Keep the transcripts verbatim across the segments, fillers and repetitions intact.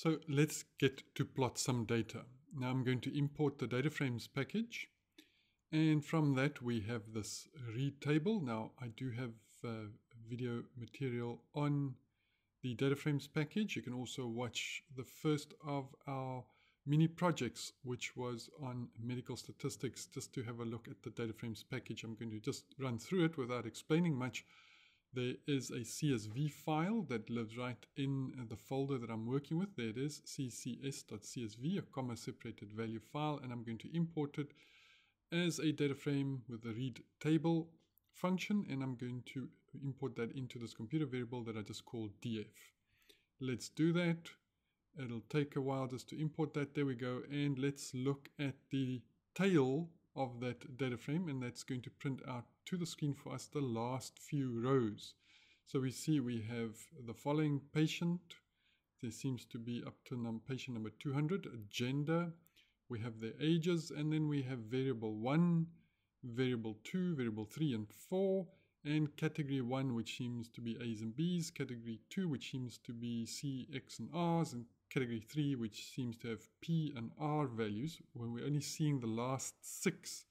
So let's get to plot some data. Now I'm going to import the DataFrames package, and from that we have this read table. Now I do have uh, video material on the DataFrames package. You can also watch the first of our mini projects, which was on medical statistics, just to have a look at the DataFrames package. I'm going to just run through it without explaining much. There is a C S V file that lives right in the folder that I'm working with. There it is, c c s dot c s v, a comma separated value file, and I'm going to import it as a data frame with the read table function, and I'm going to import that into this computer variable that I just called D F. Let's do that. It'll take a while just to import that. There we go. And let's look at the tail of that data frame, and that's going to print out to the screen for us the last few rows. So we see we have the following patient. There seems to be up to num patient number two hundred, gender, we have their ages, and then we have variable one, variable two, variable three and four, and category one, which seems to be A's and B's, category two, which seems to be C, X and R's, and category three, which seems to have P and R values, when we're only seeing the last six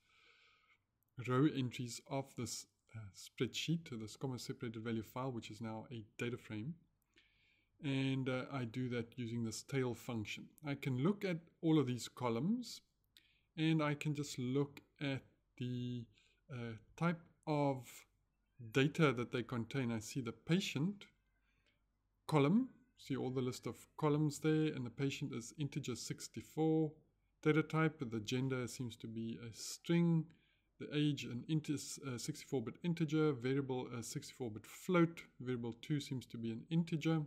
row entries of this uh, spreadsheet, this comma separated value file, which is now a data frame. And uh, I do that using this tail function. I can look at all of these columns, and I can just look at the uh, type of data that they contain. I see the patient column, see all the list of columns there, and the patient is integer sixty-four data type. The gender seems to be a string, the age an sixty-four bit integer, variable a sixty-four bit float, variable two seems to be an integer,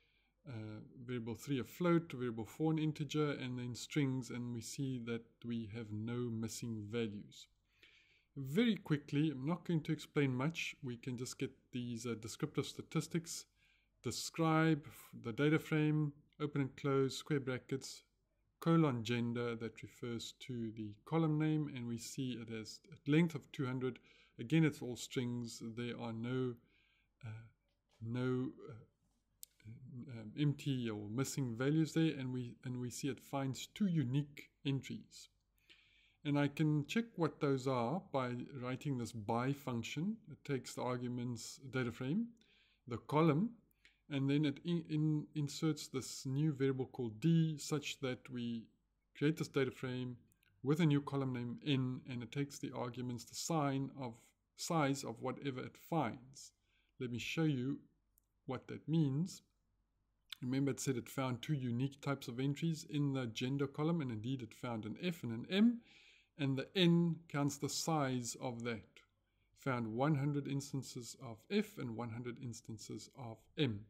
uh, variable three a float, variable four an integer, and then strings, and we see that we have no missing values. Very quickly, I'm not going to explain much. We can just get these uh, descriptive statistics. Describe the data frame, open and close, square brackets, colon gender, that refers to the column name, and we see it has a length of two hundred. Again, it's all strings. There are no, uh, no uh, um, empty or missing values there, and we, and we see it finds two unique entries. And I can check what those are by writing this by function. It takes the arguments data frame, the column, and then it in, in, inserts this new variable called D, such that we create this data frame with a new column name N, and it takes the arguments, the sign of size of whatever it finds. Let me show you what that means. Remember, it said it found two unique types of entries in the gender column, and indeed it found an F and an M, and the N counts the size of that. Found one hundred instances of F and one hundred instances of M.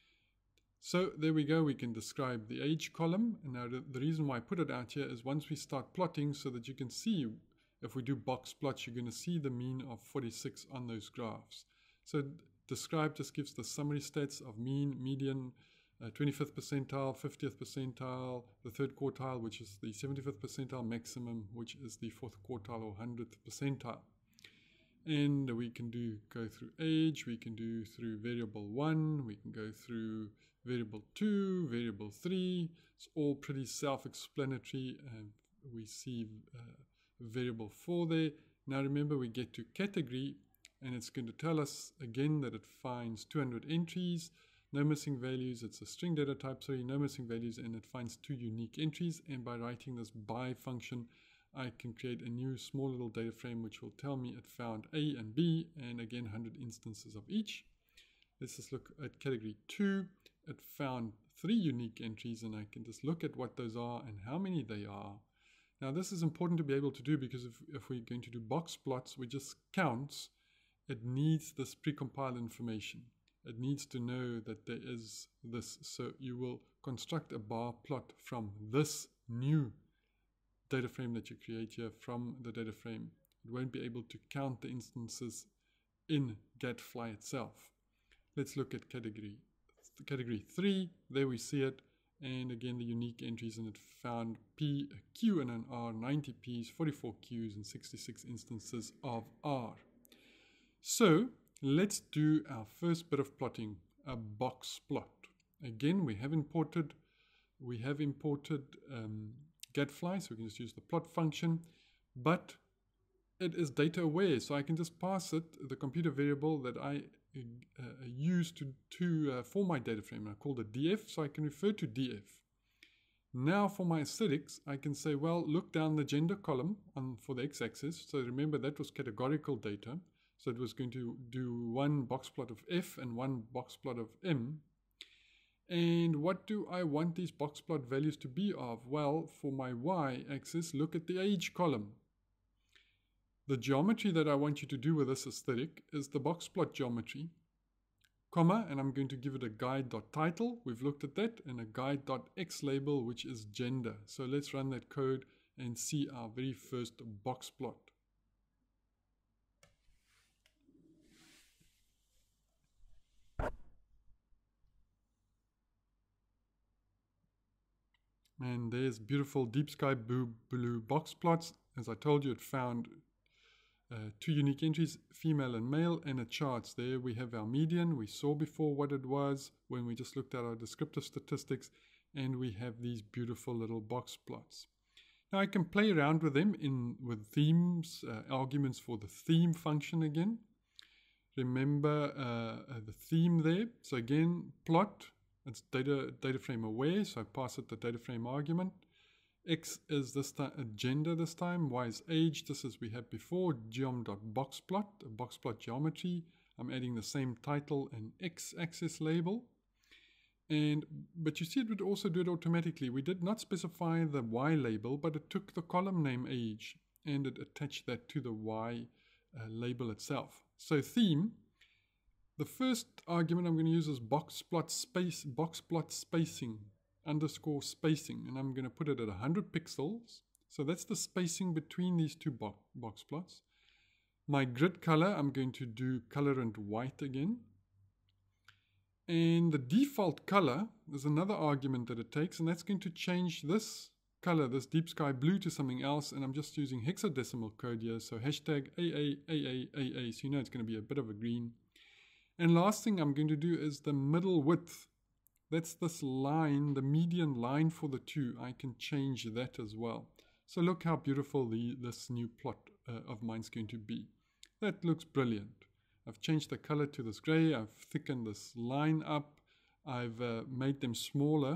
So there we go, we can describe the age column. And now the, the reason why I put it out here is once we start plotting, so that you can see, if we do box plots, you're going to see the mean of forty-six on those graphs. So describe just gives the summary stats of mean, median, uh, twenty-fifth percentile, fiftieth percentile, the third quartile, which is the seventy-fifth percentile, maximum, which is the fourth quartile or hundredth percentile. And we can do go through age, we can do through variable one, we can go through variable two, variable three. It's all pretty self-explanatory. And we see uh, variable four there. Now remember, we get to category, and it's going to tell us again that it finds two hundred entries, no missing values. It's a string data type, sorry, no missing values, and it finds two unique entries. And by writing this by function, I can create a new small little data frame which will tell me it found A and B, and again one hundred instances of each. Let's just look at category two. It found three unique entries, and I can just look at what those are and how many they are. Now this is important to be able to do, because if, if we're going to do box plots, we just counts. It needs this precompiled information. It needs to know that there is this. So you will construct a bar plot from this new data frame that you create here from the data frame. It won't be able to count the instances in Gadfly itself. Let's look at category category three. There we see it, and again the unique entries, and it found P, a Q and an R, ninety P's, forty-four Q's, and sixty-six instances of R. So let's do our first bit of plotting, a box plot. Again, we have imported we have imported um, Gadfly, so we can just use the plot function, but it is data aware, so I can just pass it the computer variable that I uh, use to, to uh, for my data frame. I call it D F, so I can refer to D F. Now for my aesthetics, I can say, well, look down the gender column on, for the x-axis. So remember that was categorical data. So it was going to do one box plot of F and one box plot of M. And what do I want these box plot values to be of? Well, for my y-axis, look at the age column. The geometry that I want you to do with this aesthetic is the box plot geometry, comma, and I'm going to give it a guide.title. We've looked at that, and a guide.x label, which is gender. So let's run that code and see our very first box plot. And there's beautiful deep sky blue, blue box plots. As I told you, it found uh, two unique entries, female and male, and it charts. There we have our median. We saw before what it was when we just looked at our descriptive statistics, and we have these beautiful little box plots. Now I can play around with them in with themes, uh, arguments for the theme function again. Remember uh, uh, the theme there. So again, plot. It's data, data frame aware, so I pass it the data frame argument. X is this time gender this time, Y is age, just as we had before, geom.boxplot, a boxplot geometry. I'm adding the same title and x-axis label. And but you see it would also do it automatically. We did not specify the Y label, but it took the column name age and it attached that to the Y uh, label itself. So theme. The first argument I'm going to use is boxplot space, boxplot spacing, underscore spacing, and I'm going to put it at one hundred pixels. So that's the spacing between these two bo box plots. My grid color, I'm going to do colorant white again. And the default color is another argument that it takes, and that's going to change this color, this deep sky blue, to something else, and I'm just using hexadecimal code here, so hashtag A A A A A A, so you know it's going to be a bit of a green. And last thing I'm going to do is the middle width. That's this line, the median line for the two. I can change that as well. So look how beautiful the, this new plot uh, of mine is going to be. That looks brilliant. I've changed the color to this gray. I've thickened this line up. I've uh, made them smaller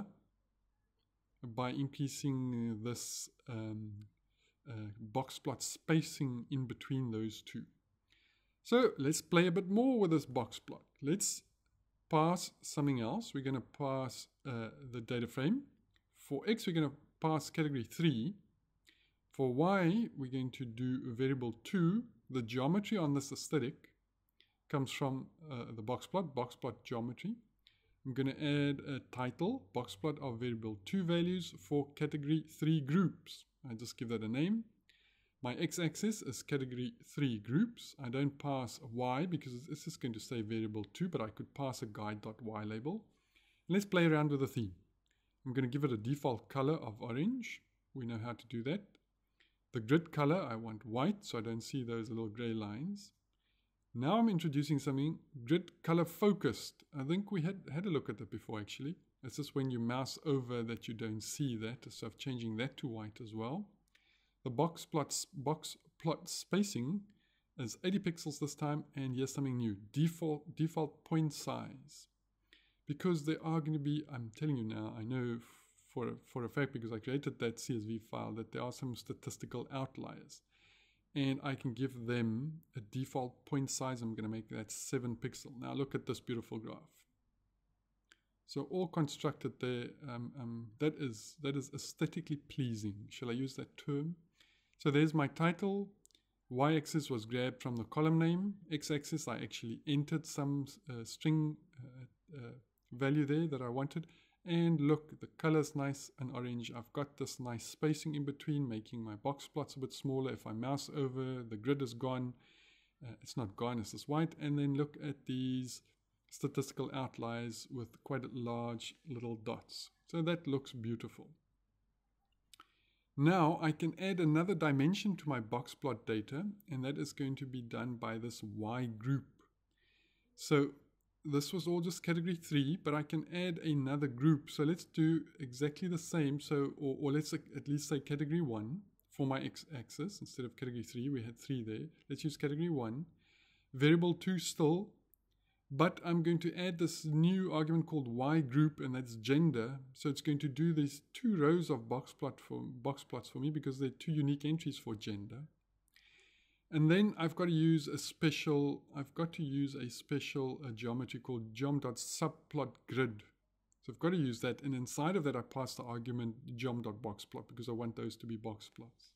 by increasing this um, uh, box plot spacing in between those two. So let's play a bit more with this box plot. Let's pass something else. We're going to pass uh, the data frame. For X, we're going to pass category three. For Y, we're going to do variable two. The geometry on this aesthetic comes from uh, the box plot, box plot geometry. I'm going to add a title, box plot of variable two values for category three groups. I just give that a name. My x-axis is category three groups. I don't pass y because this is going to say variable two, but I could pass a guide.y label. And let's play around with the theme. I'm going to give it a default color of orange. We know how to do that. The grid color, I want white, so I don't see those little gray lines. Now I'm introducing something grid color focused. I think we had, had a look at that before actually. It's just when you mouse over that you don't see that, so I'm changing that to white as well. The box plots, box plot spacing is eighty pixels this time, and here's something new, default, default point size. Because there are going to be, I'm telling you now, I know for, for a fact because I created that C S V file that there are some statistical outliers. And I can give them a default point size. I'm going to make that seven pixel. Now look at this beautiful graph. So all constructed there, um, um, that is, that is aesthetically pleasing. Shall I use that term? So there's my title. Y-axis was grabbed from the column name. X-axis, I actually entered some uh, string uh, uh, value there that I wanted. And look, the color's nice and orange. I've got this nice spacing in between, making my box plots a bit smaller. If I mouse over, the grid is gone. Uh, it's not gone, it's just white. And then look at these statistical outliers with quite large little dots. So that looks beautiful. Now I can add another dimension to my box plot data, and that is going to be done by this Y group. So this was all just category three, but I can add another group. So let's do exactly the same. So, or, or let's at least say category one for my x-axis instead of category three. We had three there. Let's use category one. Variable two still, but I'm going to add this new argument called y group, and that's gender. So it's going to do these two rows of box plot for box plots for me because they're two unique entries for gender. And then I've got to use a special, I've got to use a special uh, geometry called geom.subplotGrid. So I've got to use that, and inside of that I pass the argument geom.boxplot because I want those to be box plots.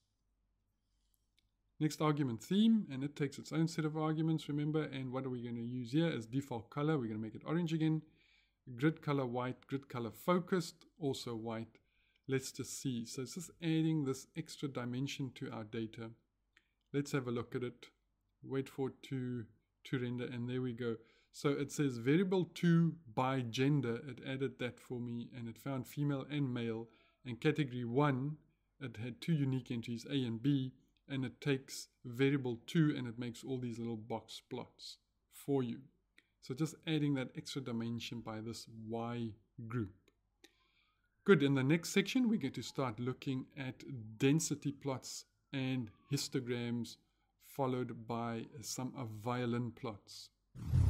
Next argument, theme, and it takes its own set of arguments, remember, and what are we going to use here as default color? We're going to make it orange again. Grid color white, grid color focused, also white. Let's just see. So it's just adding this extra dimension to our data. Let's have a look at it. Wait for it to, to render, and there we go. So it says variable two by gender. It added that for me, and it found female and male. And category one, it had two unique entries, A and B, and it takes variable two and it makes all these little box plots for you. So just adding that extra dimension by this Y group. Good, in the next section, we're going to start looking at density plots and histograms, followed by some of violin plots.